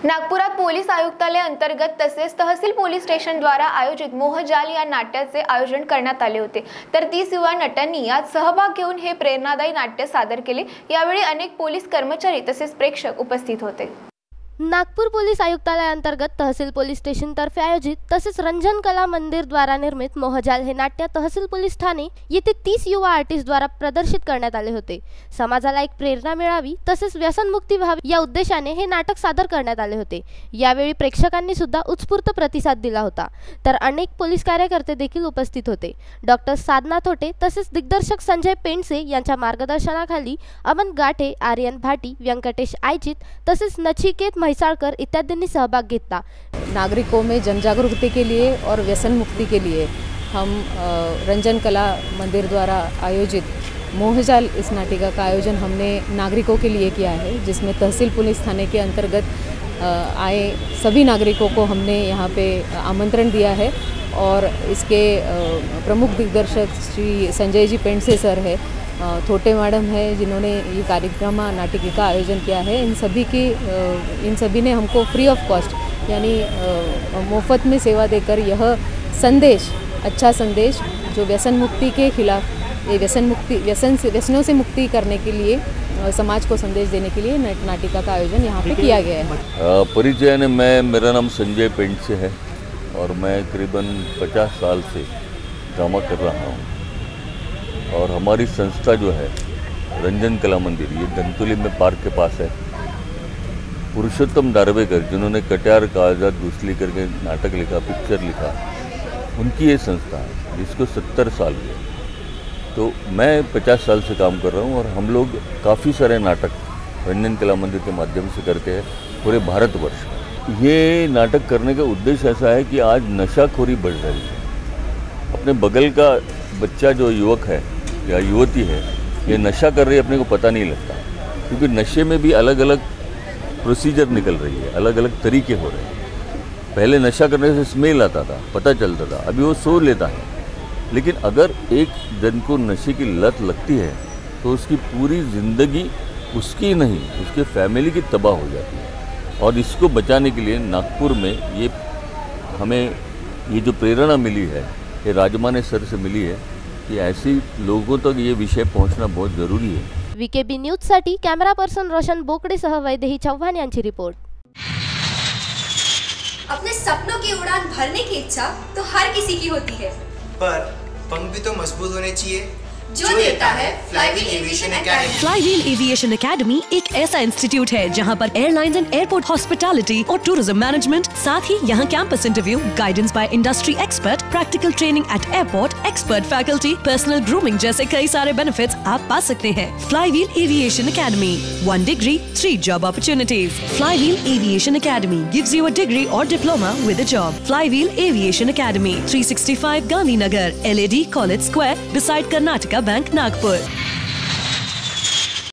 नागपुरात पोलीस आयुक्तालय अंतर्गत तसेच तहसील पोलीस स्टेशन द्वारा आयोजित मोहजाल या नाट्याचे आयोजन करण्यात आले होते। तर 30 युवा नटांनी यात सहभाग घेऊन हे प्रेरणादायी नाट्य सादर केले। यावेळी अनेक पोलीस कर्मचारी तसेच प्रेक्षक उपस्थित होते। नागपूर पोलीस आयुक्तालय अंतर्गत तहसील पोलीस स्टेशन तर्फे आयोजित तसेच रंजन कला मंदिर द्वारा निर्मित मोहजाल हे नाट्य तहसील पोलीस ठाणे येथे 30 युवा आर्टिस्ट द्वारा प्रदर्शित करण्यात आले होते। समाजाला एक प्रेरणा मिळावी तसेच व्यसनमुक्ती व्हावी या उद्देशाने हे नाटक सादर करण्यात आले होते। यावेळी प्रेक्षकांनी सुद्धा उत्स्फूर्त प्रतिसाद दिला होता। तर अनेक पोलीस कार्यकर्ते देखील उपस्थित होते। डॉक्टर साधना थोटे तसेच दिग्दर्शक संजय पेंडसे यांच्या मार्गदर्शनाखाली अमन गाठे, आर्यन भाटी, व्यंकटेश आयचित तसेच नचिकेत म्हैसाळकर इत्यादींनी सहभाग घेतला। नागरिकों में जन जागरूकता के लिए और व्यसन मुक्ति के लिए हम रंजन कला मंदिर द्वारा आयोजित मोहजाल इस नाटिका का आयोजन हमने नागरिकों के लिए किया है, जिसमें तहसील पुलिस थाने के अंतर्गत आए सभी नागरिकों को हमने यहाँ पे आमंत्रण दिया है। और इसके प्रमुख दिग्दर्शक श्री संजय जी पेंडसे सर है, थोटे मैडम है जिन्होंने ये कार्यक्रम नाटिका का आयोजन किया है। इन सभी ने हमको फ्री ऑफ कॉस्ट यानी मुफ्त में सेवा देकर यह संदेश, अच्छा संदेश जो व्यसन मुक्ति के खिलाफ, ये व्यसनों से मुक्ति करने के लिए समाज को संदेश देने के लिए नाटिका का आयोजन यहाँ पे किया गया है। परिचय ने मेरा नाम संजय पेंडसे है और मैं करीबन 50 साल से ड्रामा कर रहा हूँ। और हमारी संस्था जो है रंजन कला मंदिर, ये धनतुली में पार्क के पास है। पुरुषोत्तम दारवेकर जिन्होंने कट्यार कागजात घुसली करके नाटक लिखा, पिक्चर लिखा, उनकी ये संस्था है जिसको 70 साल हुए। तो मैं 50 साल से काम कर रहा हूँ और हम लोग काफ़ी सारे नाटक रंजन कला मंदिर के माध्यम से करते हैं पूरे भारतवर्ष में। ये नाटक करने का उद्देश्य ऐसा है कि आज नशाखोरी बढ़ रही है। अपने बगल का बच्चा जो युवक है या युवती है, ये नशा कर रही है, अपने को पता नहीं लगता, क्योंकि नशे में भी अलग अलग प्रोसीजर निकल रही है, अलग अलग तरीके हो रहे हैं। पहले नशा करने से स्मेल आता था, पता चलता था, अभी वो सो लेता है। लेकिन अगर एक जन को नशे की लत लगती है तो उसकी पूरी ज़िंदगी उसकी नहीं, उसके फैमिली की तबाह हो जाती है। और इसको बचाने के लिए नागपुर में हमें ये जो प्रेरणा मिली है, ये राजमाने सर से मिली है कि ऐसी लोगों तक ये विषय पहुंचना बहुत जरूरी है। वीकेबी न्यूज साठी कॅमेरा पर्सन रोशन बोकडे सह वैदेही चौहान यांची रिपोर्ट। अपने सपनों की उड़ान भरने की इच्छा तो हर किसी की होती है, पर पंख भी तो मजबूत होने चाहिए, जो देता है flywheel aviation academy. Flywheel aviation academy एक ऐसा इंस्टीट्यूट है जहां पर एयरलाइंस एंड एयरपोर्ट हॉस्पिटैलिटी और टूरिज्म मैनेजमेंट, साथ ही यहां campus interview, guidance by industry expert, practical training at airport, expert faculty, personal grooming जैसे कई सारे बेनिफिट्स आप पा सकते हैं। Flywheel aviation academy, 1 degree 3 job opportunities। Flywheel aviation academy gives you a degree or diploma with a job। Flywheel aviation academy, 365 Gandhinagar, LAD college square, beside Karnataka bank, Nagpur.